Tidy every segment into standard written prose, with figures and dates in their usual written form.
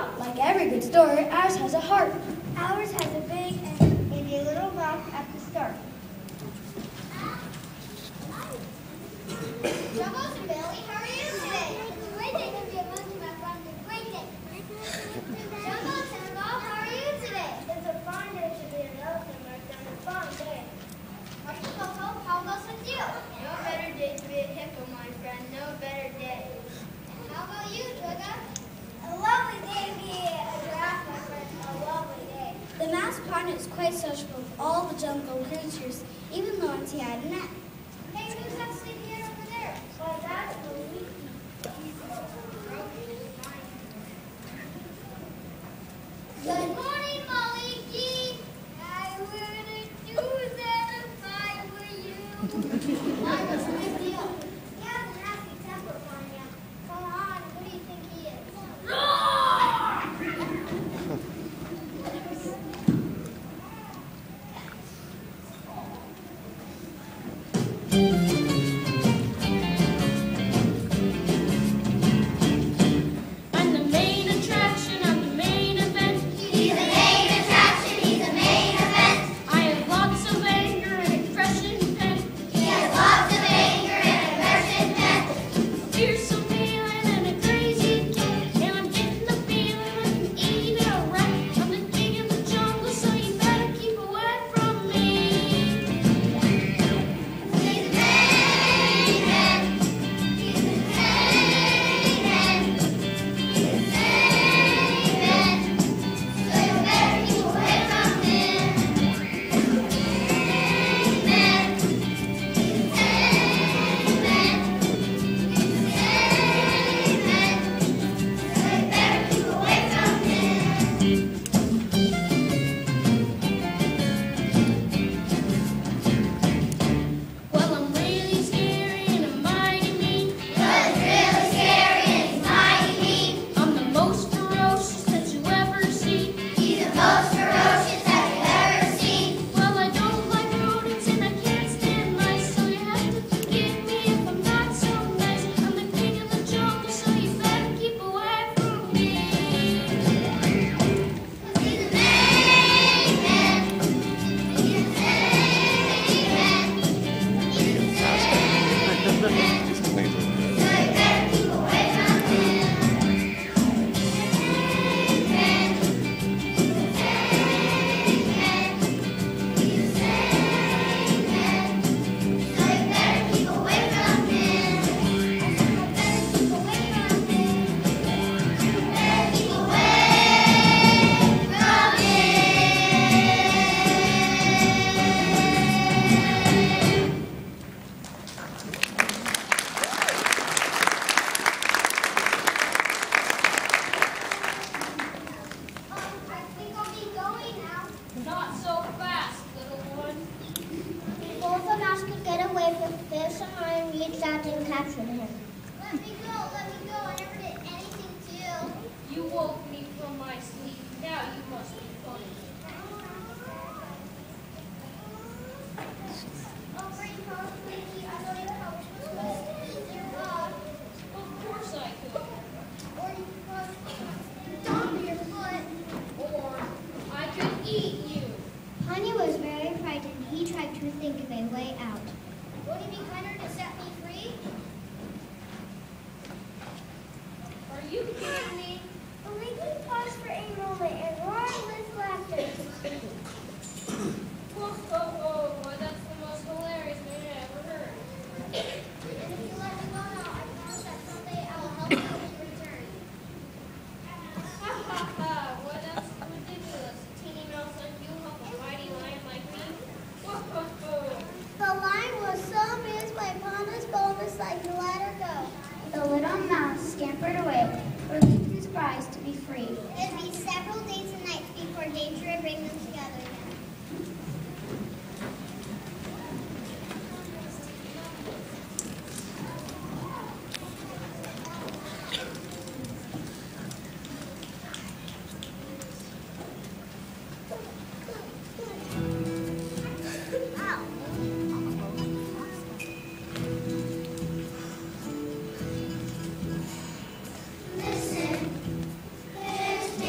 Like every good story, ours has a heart. Ours has a big and a little rock at the start. Juggles and Billy, how are you today? It's a great day to be among you, my friends. A great day. Juggles and Bob, how are you today? It's a fine day to be an elephant, my friend. A fine day. Marshall Coco, how goes with you? No better day to be a hippo, my friend. No better day. And how about you, Jugga? A lovely day to be a giraffe, my friend. A lovely day. The mouse pond is quite sociable with all the jungle creatures, even Lawrence had a nap. Hey, who's that sleeping over there? Well, that's the week. Good morning, Molly G. I wouldn't do that if I were you. Why, what's the big deal? He has a nasty temper for him. Come on, who do you think he is? I'm the main attraction, I'm the main event. He's the main attraction, he's the main event. I have lots of anger and aggression pent. He has lots of anger and aggression pent. A fearsome feeling and a crazy cat. And I'm getting the feeling I can eat a rat. I'm the king of the jungle, so you better keep away from me. He's the main man. He's the main man. He's the main man. So you better keep away from him. He's the main man. He's the main man. He's the main man. So you better keep away from him. Well, I'm really scary and I'm mighty mean. Well, it's really scary and he's mighty mean. I'm the most ferocious that you ever see. He's the most ferocious that you've ever seen. Well, I don't like rodents and I can't stand mice, so you have to forgive me if I'm not so nice. I'm the king of the jungle, so you better keep away from me. He's the main man. He's the main man. He's the main man. So you better keep away from him. Main man. He's the main man. He's the main man. So you better keep away from him. You better keep away from him. You better keep away from him. I think I'll be going now. Not so fast, little one. Before the mouse could get away, the fish and lion reached out and captured him. Let me go, let me go. I never did anything to you. You woke me from my sleep. Now you must be funny. Oh, Brady, Mom, Mickey, I know you help your dog. Of course I could. Or you could stomp your foot. Or I could eat you. Honey was very frightened. He tried to think of a way out. Would it be kinder to set me free? Are you kidding me? The Lincoln paused for a moment and roared with laughter. Whoa, whoa, whoa. Why, that's the most hilarious thing I ever heard. And if you let me go now, I promise that someday I will help you in return. Ha ha ha. Why, that's ridiculous. A teeny mouse like you help a mighty lion like me? Whoa, whoa, whoa. The lion was so amused by Paula's boldness that he let her go. The little mouse scampered away, relieved his prize to be free. It'd be several days and nights before danger would bring them together again. Listen, there's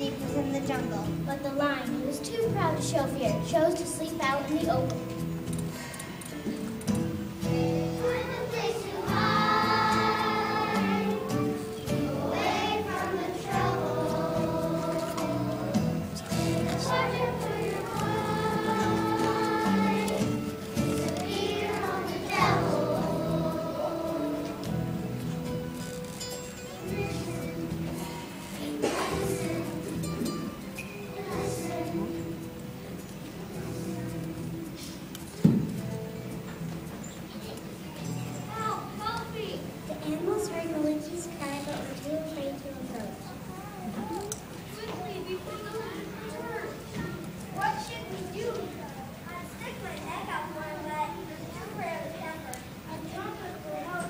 deep within the jungle. But the lion, who was too proud to show fear, chose to sleep out in the open. The animals heard Maliki's cry but were too afraid to approach. What should we do? I'd stick my neck out for him, but he's too rare to temper. I'd jump it for help.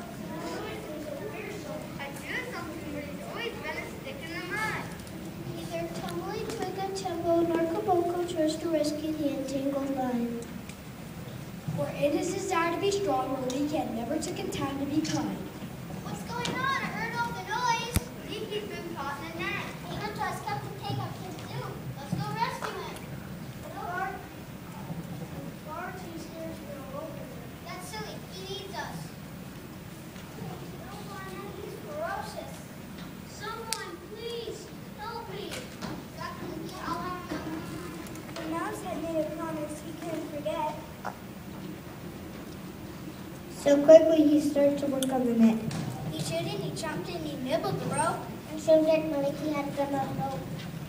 I'd do something, but he's always been a stick in the mud. Neither Tumbly, Twigga, Timbo, nor Kaboko chose to rescue the entangled lion. For in his desire to be strong, Maliki had never taken time to be kind. What's going on? I heard all the noise. Leaky's been caught in a net. He went to us Captain Pig up his zoo. Let's go rescue him. Far too scared to go over there. That's silly. He needs us. Don't want him. He's ferocious. Someone, please, help me. The mouse had made a promise he couldn't forget. So quickly he started to work on the net. He chewed and he chomped and he nibbled the rope. And so did Maliki had done a rope.